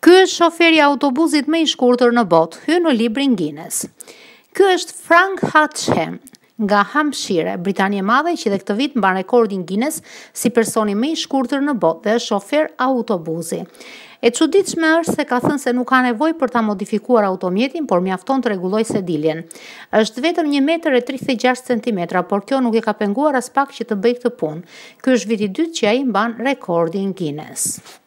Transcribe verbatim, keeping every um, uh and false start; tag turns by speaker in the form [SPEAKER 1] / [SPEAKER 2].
[SPEAKER 1] Ky është shoferi autobusit më i shkurtër në botë, hyn në Librin Gines. Ky është Frank Haçhem nga Hampshire, Britania e Madhe, që dhe këtë vit mban rekordin Gines si personi më i shkurtër në botë dhe është shofer autobusi. E çuditshme është se ka thënë se nuk ka nevojë për ta modifikuar automjetin, por mjafton të rregullojë sediljen. Është vetëm një metër e tridhjetë e gjashtë centimetra, por kjo nuk e ka penguar aspak që të bëjë këtë punë. Ky është viti i dytë që ai mban rekordin Gines.